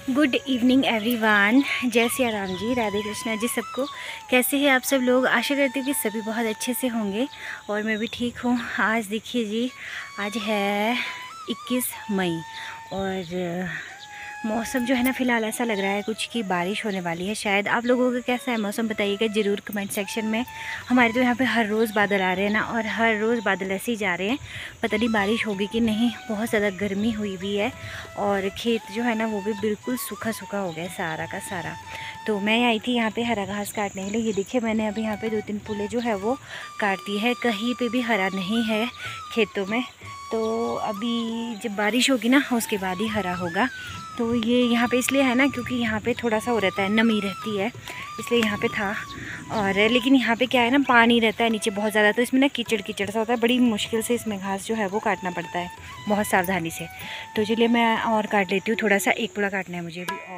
Good evening everyone. जय सिया राम जी, राधे कृष्णा जी सबको। कैसे हैं आप सब लोग? आशा करती हूँ कि सभी बहुत अच्छे से होंगे और मैं भी ठीक हूँ। आज देखिए जी, आज है 21 मई और मौसम जो है ना फ़िलहाल ऐसा लग रहा है कुछ कि बारिश होने वाली है शायद। आप लोगों का कैसा है मौसम बताइएगा ज़रूर कमेंट सेक्शन में। हमारे तो यहाँ पे हर रोज़ बादल आ रहे हैं ना, और हर रोज़ बादल ऐसे ही जा रहे हैं। पता नहीं बारिश होगी कि नहीं। बहुत ज़्यादा गर्मी हुई हुई है और खेत जो है ना वो भी बिल्कुल सूखा सूखा हो गया है सारा का सारा। तो मैं आई थी यहाँ पे हरा घास काटने के लिए। ये देखिए मैंने अभी यहाँ पे 2-3 पुलें जो है वो काट दी है। कहीं पे भी हरा नहीं है खेतों में। तो अभी जब बारिश होगी ना उसके बाद ही हरा होगा। तो ये यहाँ पे इसलिए है ना क्योंकि यहाँ पे थोड़ा सा हो रहता है, नमी रहती है, इसलिए यहाँ पे था। और लेकिन यहाँ पे क्या है ना, पानी रहता है नीचे बहुत ज़्यादा, तो इसमें ना कीचड़ कीचड़ सा होता है। बड़ी मुश्किल से इसमें घास जो है वो काटना पड़ता है, बहुत सावधानी से। तो चलिए मैं और काट लेती हूँ थोड़ा सा, एक पूरा काटना है मुझे भी।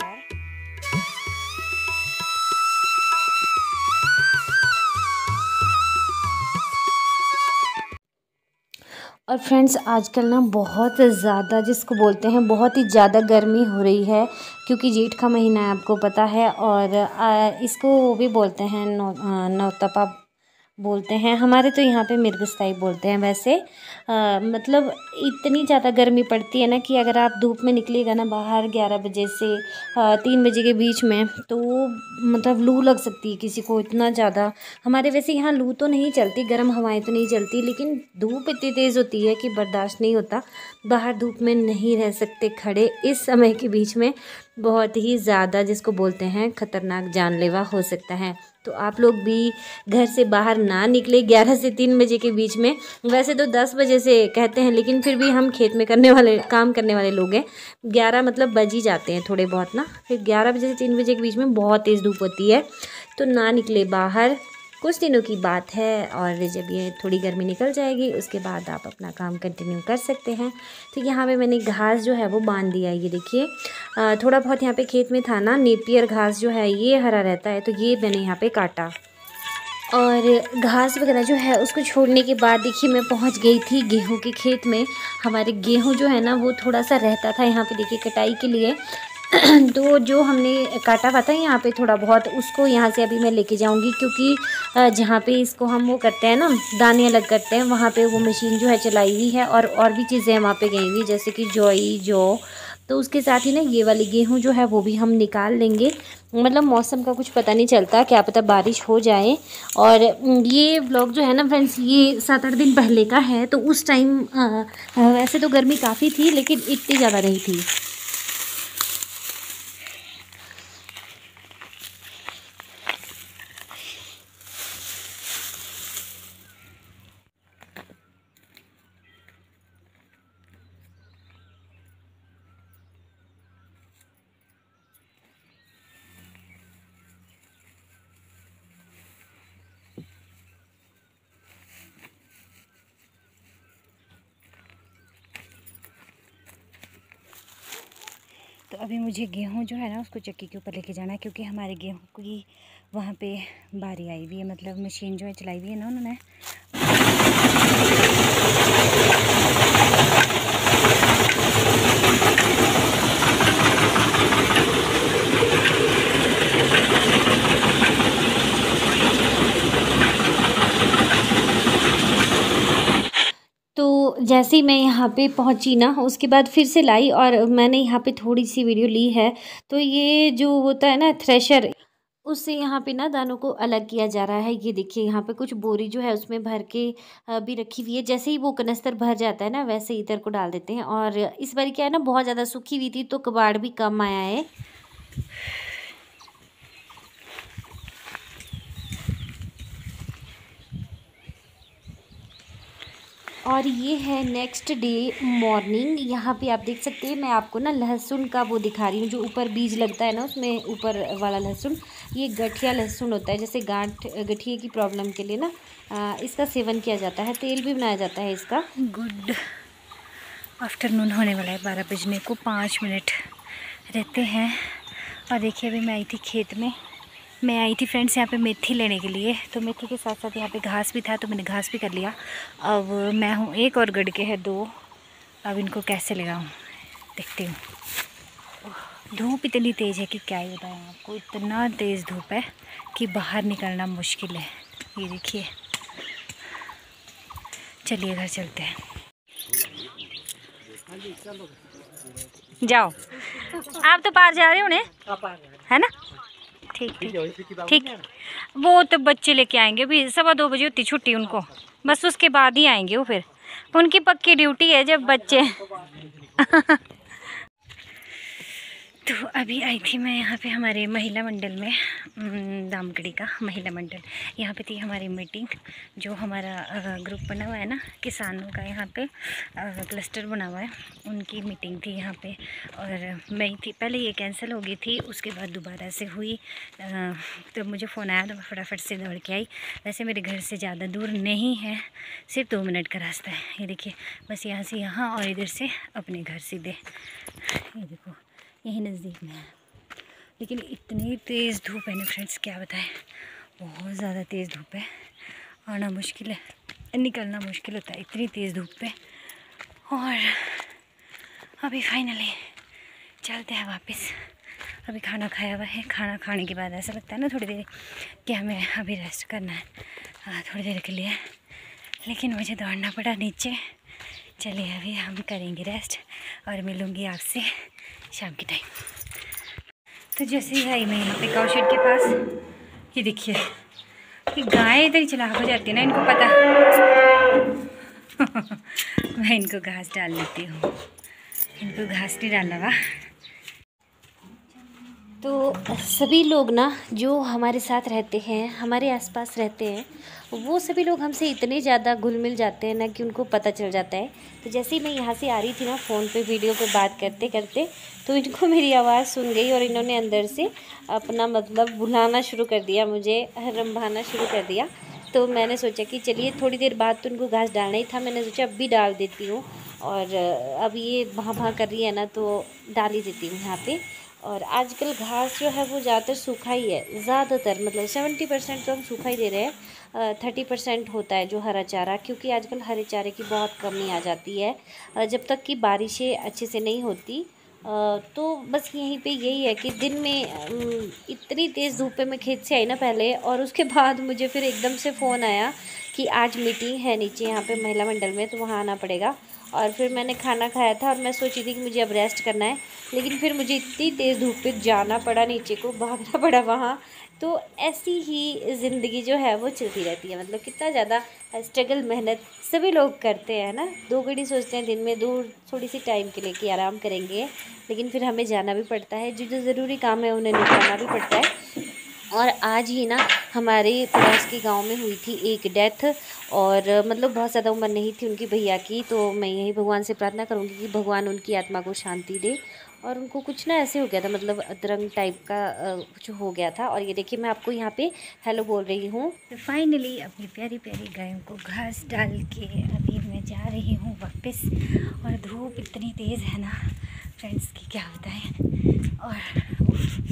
और फ्रेंड्स आजकल ना बहुत ज़्यादा, जिसको बोलते हैं बहुत ही ज़्यादा गर्मी हो रही है, क्योंकि जेठ का महीना है आपको पता है। और इसको वो भी बोलते हैं नौतपा बोलते हैं। हमारे तो यहाँ पे मिर्गस्ताई बोलते हैं वैसे। मतलब इतनी ज़्यादा गर्मी पड़ती है ना कि अगर आप धूप में निकलिएगा ना बाहर 11 बजे से 3 बजे के बीच में, तो मतलब लू लग सकती है किसी को, इतना ज़्यादा। हमारे वैसे यहाँ लू तो नहीं चलती, गर्म हवाएं तो नहीं चलती, लेकिन धूप इतनी तेज़ होती है कि बर्दाश्त नहीं होता। बाहर धूप में नहीं रह सकते खड़े इस समय के बीच में। बहुत ही ज़्यादा, जिसको बोलते हैं खतरनाक, जानलेवा हो सकता है। तो आप लोग भी घर से बाहर ना निकले 11 से 3 बजे के बीच में। वैसे तो 10 बजे से कहते हैं, लेकिन फिर भी हम खेत में काम करने वाले लोग हैं। 11 मतलब बज ही जाते हैं थोड़े बहुत ना। फिर 11 बजे से 3 बजे के बीच में बहुत तेज़ धूप होती है, तो ना निकले बाहर। कुछ दिनों की बात है, और जब ये थोड़ी गर्मी निकल जाएगी उसके बाद आप अपना काम कंटिन्यू कर सकते हैं। तो यहाँ पे मैंने घास जो है वो बांध दिया है। ये देखिए थोड़ा बहुत यहाँ पे खेत में था ना, नेपियर घास जो है ये हरा रहता है, तो ये मैंने यहाँ पे काटा। और घास वगैरह जो है उसको छोड़ने के बाद देखिए मैं पहुँच गई थी गेहूँ के खेत में। हमारे गेहूँ जो है ना वो थोड़ा सा रहता था यहाँ पे देखिए कटाई के लिए। तो जो हमने काटा हुआ था यहाँ पे थोड़ा बहुत, उसको यहाँ से अभी मैं लेके जाऊँगी, क्योंकि जहाँ पे इसको हम वो करते हैं ना, दाने अलग करते हैं, वहाँ पे वो मशीन जो है चलाई हुई है। और भी चीज़ें वहाँ पे गई हुई, जैसे कि जौ। तो उसके साथ ही ना ये वाली गेहूँ जो है वो भी हम निकाल लेंगे। मतलब मौसम का कुछ पता नहीं चलता, क्या पता बारिश हो जाए। और ये व्लॉग जो है ना फ्रेंड्स, ये 7-8 दिन पहले का है। तो उस टाइम वैसे तो गर्मी काफ़ी थी, लेकिन इतनी ज़्यादा नहीं थी। तो अभी मुझे गेहूँ जो है ना उसको चक्की के ऊपर लेके जाना है, क्योंकि हमारे गेहूँ की वहाँ पे बारी आई हुई है, मतलब मशीन जो है चलाई हुई है ना उन्होंने। तो जैसे ही मैं यहाँ पे पहुँची ना, उसके बाद फिर से लाई और मैंने यहाँ पे थोड़ी सी वीडियो ली है। तो ये जो होता है ना थ्रेशर, उससे यहाँ पे ना दानों को अलग किया जा रहा है। ये देखिए यहाँ पे कुछ बोरी जो है उसमें भर के भी रखी हुई है। जैसे ही वो कनस्तर भर जाता है ना, वैसे इधर को डाल देते हैं। और इस बार क्या है ना, बहुत ज़्यादा सूखी हुई थी तो कबाड़ भी कम आया है। और ये है नेक्स्ट डे मॉर्निंग। यहाँ पे आप देख सकते हैं, मैं आपको ना लहसुन का वो दिखा रही हूँ, जो ऊपर बीज लगता है ना उसमें, ऊपर वाला लहसुन। ये गठिया लहसुन होता है, जैसे गठिए की प्रॉब्लम के लिए ना इसका सेवन किया जाता है, तेल भी बनाया जाता है इसका। गुड आफ्टरनून होने वाला है, 12 बजने को 5 मिनट रहते हैं। और देखिए अभी मैं आई थी खेत में। मैं आई थी फ्रेंड्स यहाँ पे मेथी लेने के लिए। तो मेथी के साथ साथ यहाँ पे घास भी था, तो मैंने घास भी कर लिया। अब मैं हूँ एक और गड़ के है 2। अब इनको कैसे लगाऊँ देखती हूँ। धूप इतनी तेज़ है कि क्या ही बताएं आपको। इतना तेज़ धूप है कि बाहर निकलना मुश्किल है। ये देखिए, चलिए घर चलते हैं। जाओ, आप तो पार जा रहे हो ने, है ना? ठीक ठीक ठीक। वो तो बच्चे लेके आएंगे, अभी 2:15 बजे होती छुट्टी उनको, बस उसके बाद ही आएंगे वो। फिर उनकी पक्की ड्यूटी है जब बच्चे तो अभी आई थी मैं यहाँ पे हमारे महिला मंडल में, दामकड़ी का महिला मंडल। यहाँ पे थी हमारी मीटिंग, जो हमारा ग्रुप बना हुआ है ना किसानों का, यहाँ पे क्लस्टर बना हुआ है, उनकी मीटिंग थी यहाँ पे। और मैं थी, पहले ये कैंसिल हो गई थी, उसके बाद दोबारा से हुई। तो मुझे फ़ोन आया तो मैं फटाफट से दौड़ के आई। वैसे मेरे घर से ज़्यादा दूर नहीं है, सिर्फ 2 मिनट का रास्ता है। ये देखिए, बस यहाँ से यहाँ और इधर से अपने घर सीधे। ये देखो, यही नज़दीक में है। लेकिन इतनी तेज़ धूप है ना फ्रेंड्स, क्या बताएं, बहुत ज़्यादा तेज़ धूप है। आना मुश्किल है, निकलना मुश्किल होता है इतनी तेज़ धूप पे। और अभी फाइनली चलते हैं वापस। अभी खाना खाया हुआ है, खाना खाने के बाद ऐसा लगता है ना थोड़ी देर कि हमें अभी रेस्ट करना है थोड़ी देर के लिए, लेकिन मुझे दौड़ना पड़ा नीचे। चलिए अभी हम करेंगे रेस्ट और मिलूँगी आपसे शाम के टाइम। तो जैसे ही आई मैं यहाँ पे काऊ शेड के पास, ये देखिए कि गाय इधर ही चलाक हो जाती है ना, इनको पता मैं इनको घास डाल लेती हूँ, इनको घास नहीं डालना हुआ। तो सभी लोग ना जो हमारे साथ रहते हैं, हमारे आसपास रहते हैं, वो सभी लोग हमसे इतने ज़्यादा घुल मिल जाते हैं ना कि उनको पता चल जाता है। तो जैसे ही मैं यहाँ से आ रही थी ना फ़ोन पे वीडियो पे बात करते करते, तो इनको मेरी आवाज़ सुन गई और इन्होंने अंदर से अपना मतलब बुलाना शुरू कर दिया, मुझे रंभाना शुरू कर दिया। तो मैंने सोचा कि चलिए थोड़ी देर बाद तो उनको घास डालना ही था, मैंने सोचा अब भी डाल देती हूँ। और अब ये भाँ कर रही है ना, तो डाल ही देती हूँ यहाँ पे। और आजकल घास जो है वो ज़्यादातर सूखा ही है, ज़्यादातर मतलब 70% तो हम सूखा ही दे रहे हैं। 30% होता है जो हरा चारा, क्योंकि आजकल हरे चारे की बहुत कमी आ जाती है जब तक कि बारिशें अच्छे से नहीं होती। तो बस यहीं पे यही है कि दिन में इतनी तेज़ धूप पे मैं खेत से आई ना पहले, और उसके बाद मुझे फिर एकदम से फ़ोन आया कि आज मीटिंग है नीचे यहाँ पे महिला मंडल में, तो वहाँ आना पड़ेगा। और फिर मैंने खाना खाया था और मैं सोची थी कि मुझे अब रेस्ट करना है, लेकिन फिर मुझे इतनी तेज़ धूप पे जाना पड़ा नीचे को, भागना पड़ा वहाँ। तो ऐसी ही ज़िंदगी जो है वो चलती रहती है, मतलब कितना ज़्यादा स्ट्रगल मेहनत सभी लोग करते हैं ना। 2 घड़ी सोचते हैं दिन में, दूर थोड़ी सी टाइम के लिए कि आराम करेंगे, लेकिन फिर हमें जाना भी पड़ता है, जो जो ज़रूरी काम है उन्हें निपटाना भी पड़ता है। और आज ही ना हमारे पड़ोस के गांव में हुई थी एक डेथ, और मतलब बहुत ज़्यादा उम्र नहीं थी उनकी भैया की। तो मैं यही भगवान से प्रार्थना करूंगी कि भगवान उनकी आत्मा को शांति दे। और उनको कुछ ना ऐसे हो गया था, मतलब अदरंग टाइप का कुछ हो गया था। और ये देखिए मैं आपको यहाँ पे हेलो बोल रही हूँ। तो फाइनली अपनी प्यारी प्यारी गायों को घास डाल के अभी मैं जा रही हूँ वापस। और धूप इतनी तेज़ है ना फ्रेंड्स की क्या बताएं। और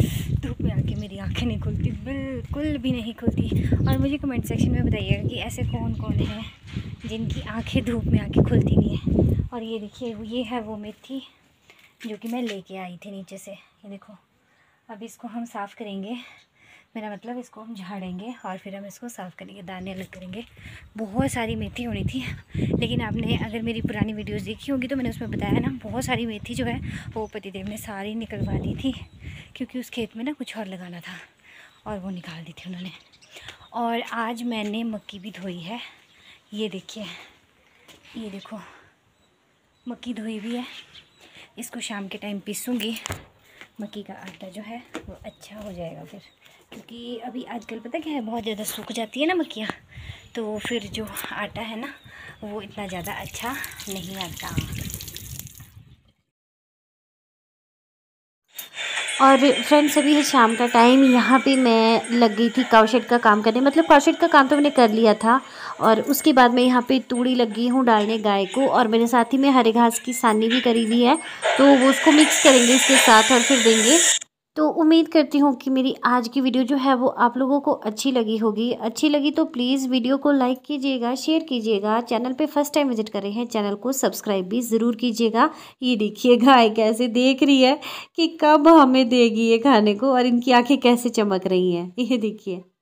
धूप में आके मेरी आंखें नहीं खुलती, बिल्कुल भी नहीं खुलती। और मुझे कमेंट सेक्शन में बताइएगा कि ऐसे कौन कौन है जिनकी आंखें धूप में आके खुलती नहीं है। और ये देखिए, ये है वो मेथी जो कि मैं लेके आई थी नीचे से। ये देखो, अब इसको हम साफ़ करेंगे, मेरा मतलब इसको हम झाड़ेंगे और फिर हम इसको साफ़ करेंगे, दाने अलग करेंगे। बहुत सारी मेथी होनी थी, लेकिन आपने अगर मेरी पुरानी वीडियोस देखी होगी तो मैंने उसमें बताया ना, बहुत सारी मेथी जो है वो पतिदेव ने सारी निकलवा दी थी, क्योंकि उस खेत में ना कुछ और लगाना था और वो निकाल दी थी उन्होंने। और आज मैंने मक्की भी धोई है, ये देखिए, ये देखो मक्की धोई भी है। इसको शाम के टाइम पीसूँगी, मक्की का आटा जो है वो अच्छा हो जाएगा फिर, क्योंकि अभी आजकल पता क्या है, बहुत ज़्यादा सूख जाती है ना मक्खियाँ, तो फिर जो आटा है ना वो इतना ज़्यादा अच्छा नहीं आता। और फ्रेंड्स अभी है शाम का टाइम, यहाँ पे मैं लग गई थी काउशेड का काम करने, मतलब काउशेड का काम तो मैंने कर लिया था। और उसके बाद मैं यहाँ पे तूड़ी लगी हूँ डालने गाय को, और मेरे साथ ही में हरे घास की सानी भी करी हुई है, तो वो उसको मिक्स करेंगे इसके साथ और फिर देंगे। तो उम्मीद करती हूँ कि मेरी आज की वीडियो जो है वो आप लोगों को अच्छी लगी होगी। अच्छी लगी तो प्लीज़ वीडियो को लाइक कीजिएगा, शेयर कीजिएगा। चैनल पे फर्स्ट टाइम विजिट कर रहे हैं, चैनल को सब्सक्राइब भी ज़रूर कीजिएगा। ये देखिए गाय कैसे देख रही है कि कब हमें देगी ये खाने को, और इनकी आंखें कैसे चमक रही हैं, ये देखिए।